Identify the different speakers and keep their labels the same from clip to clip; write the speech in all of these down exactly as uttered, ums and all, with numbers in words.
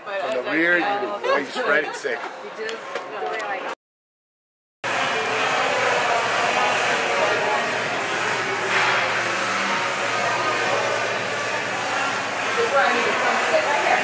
Speaker 1: From the rear, you can spread it sick.
Speaker 2: You just really like. This is where I need to come sit right here.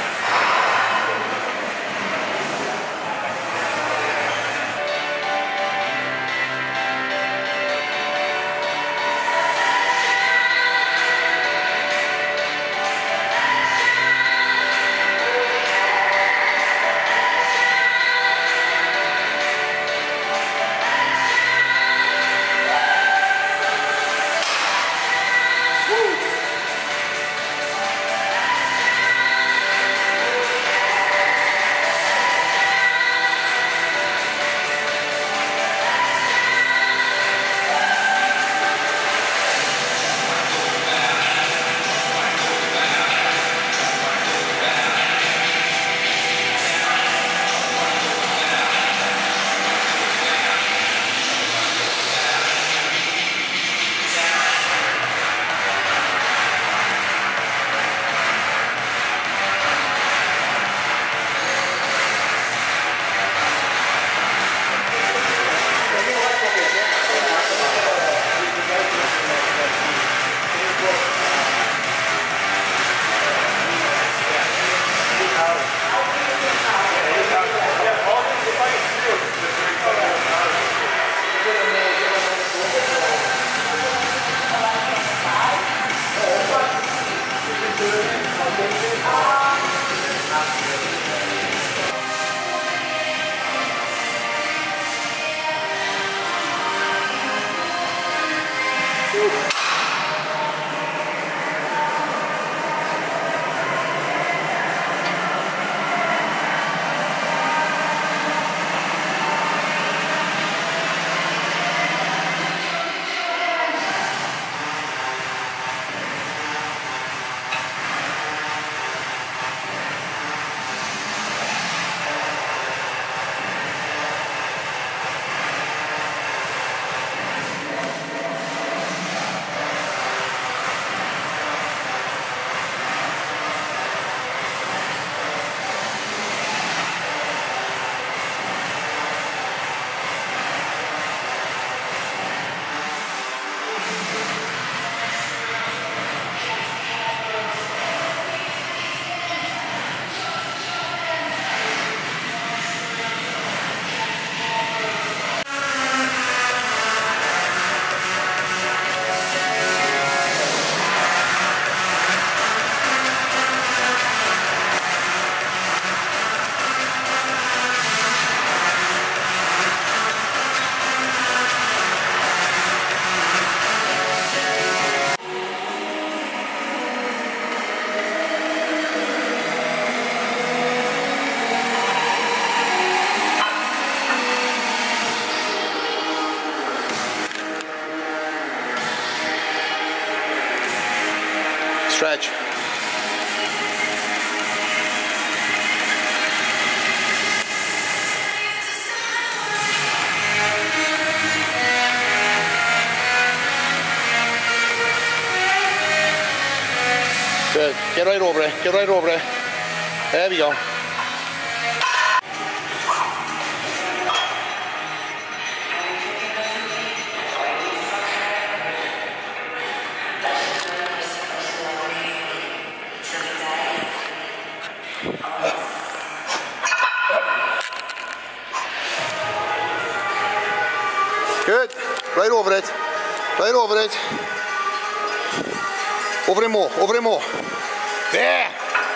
Speaker 1: Stretch. Good. Get right over it. Get right over it. There we go. Good. Right over it. Right over it. Over it more. Over it more. There.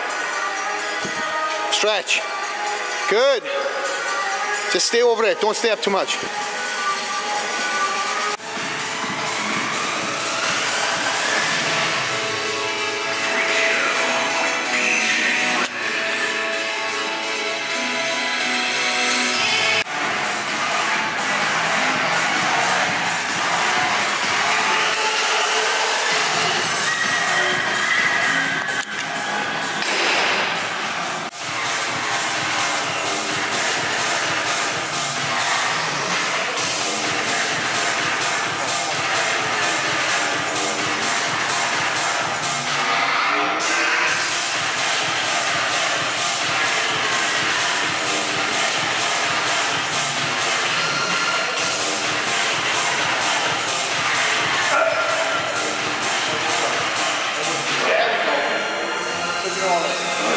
Speaker 1: Stretch. Good. Just stay over it. Don't stay up too much. solid.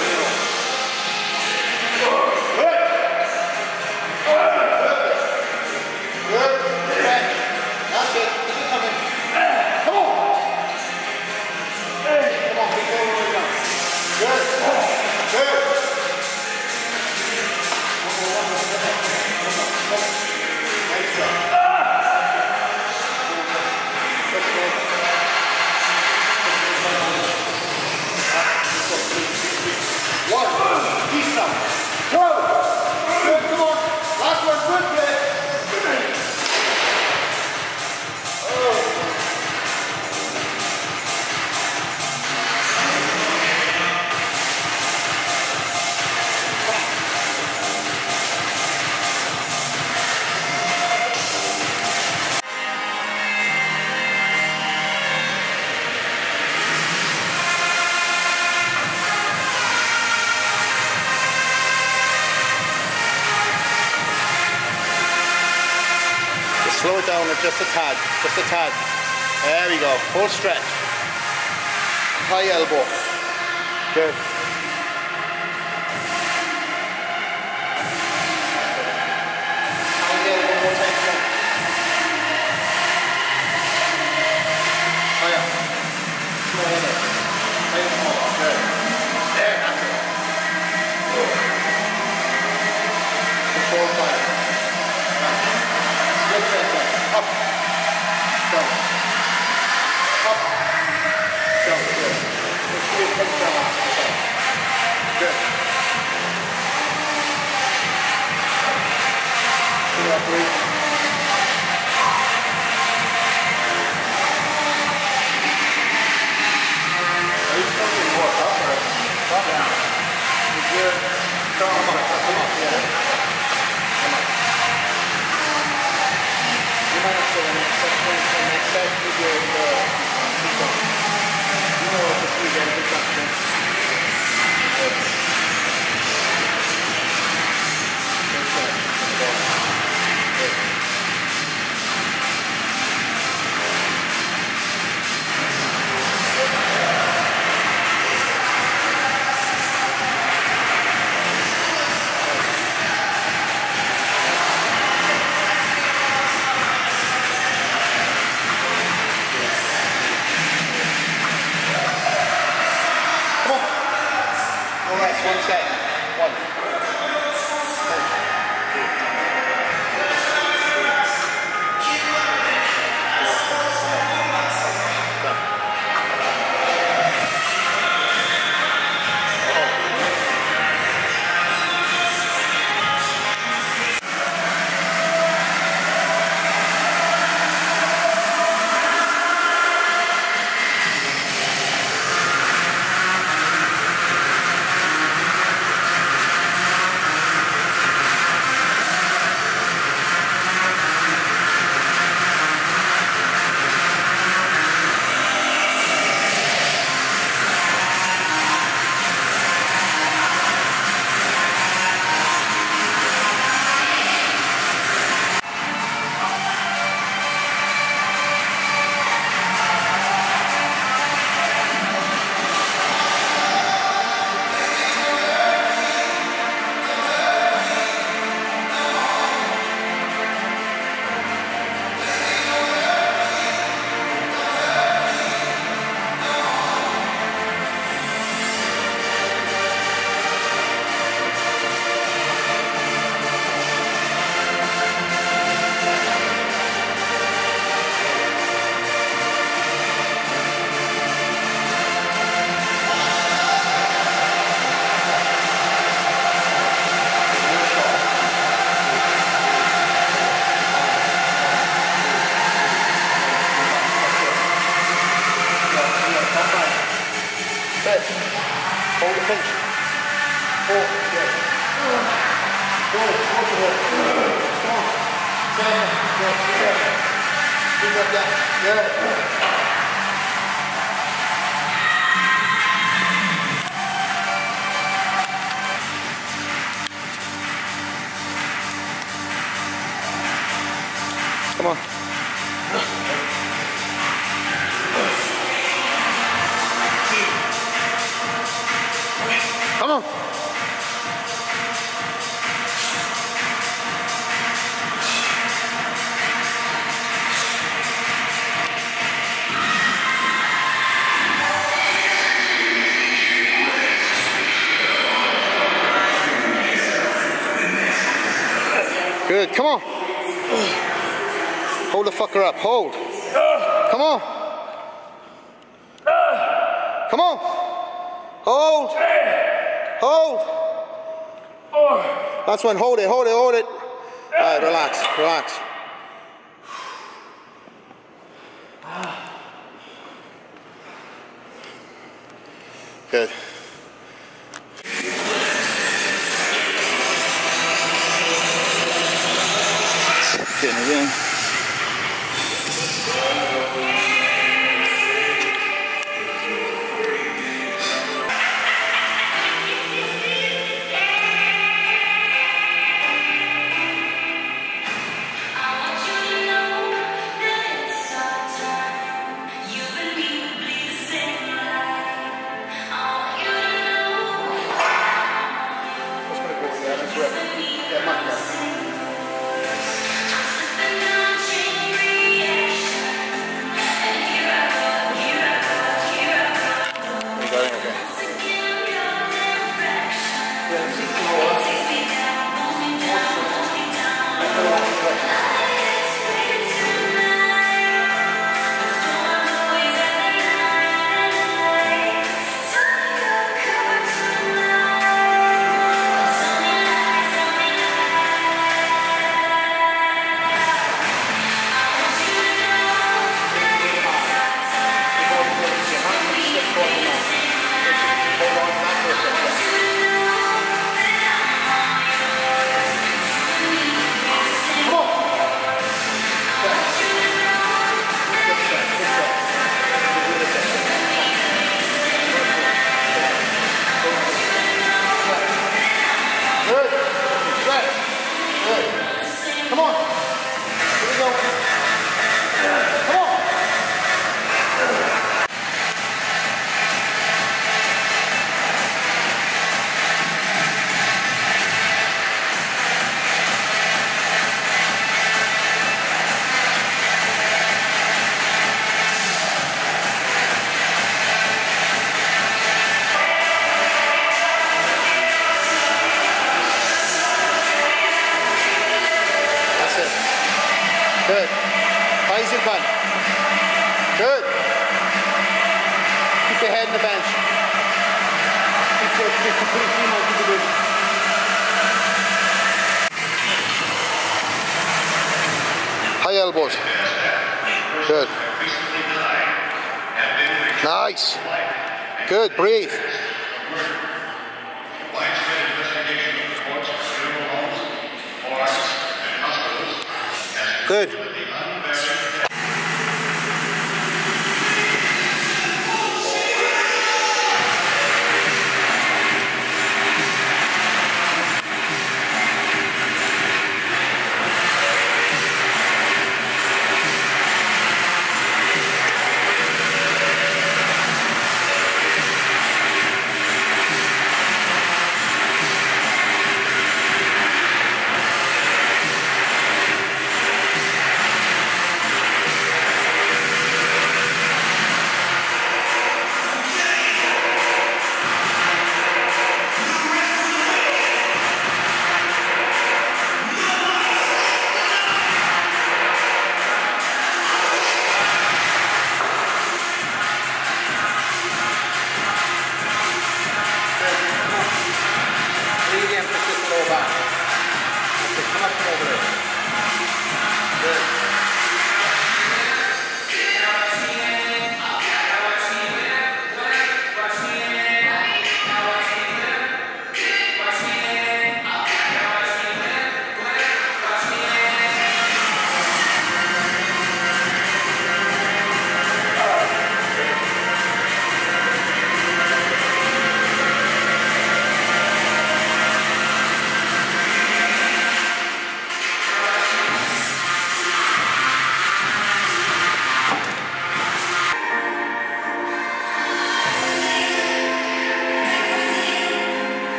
Speaker 1: Slow it down just a tad, just a tad. There we go, full stretch. High elbow. Good. High elbow, more tension. Higher. Slow it down. Higher more. Good. There, that's it. Control fire. Up, down, up, down, good. Make sure you take down off the side. Good. Two up, three. Are you still getting more up or up down? You're good. Come on, come on, come on, yeah. Come on. You might have to the next section, the next set you do the keep going. You know what to see again, keep going. Good. Good set. Good. Good. One set. One. Hold the pinch. Four. Good. Go. Go to hold. Come on. Seven. Good. Good. Keep up that. Good. Come on. Come on. Good, come on. Hold the fucker up, hold. Come on. Come on. Hold. Hold. That's one, hold it, hold it, hold it. All right, relax, relax. Good. Getting it in. Come on. Here we go. Come on. Good. High as you can. Good. Keep your head in the bench. Keep your, keep your, keep your, keep your, high elbows. Good. Nice. Good. Breathe. Good.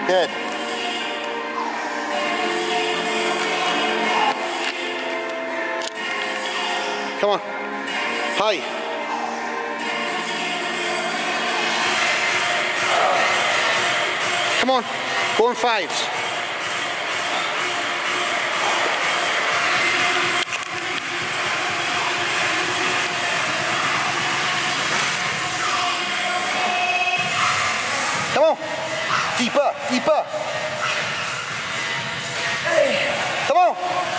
Speaker 1: Good. Come on. High. Come on. Go in fives. Come on. Deeper, deeper. Come on.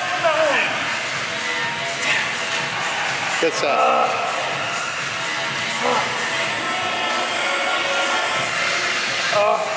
Speaker 1: Good set.
Speaker 3: Oh.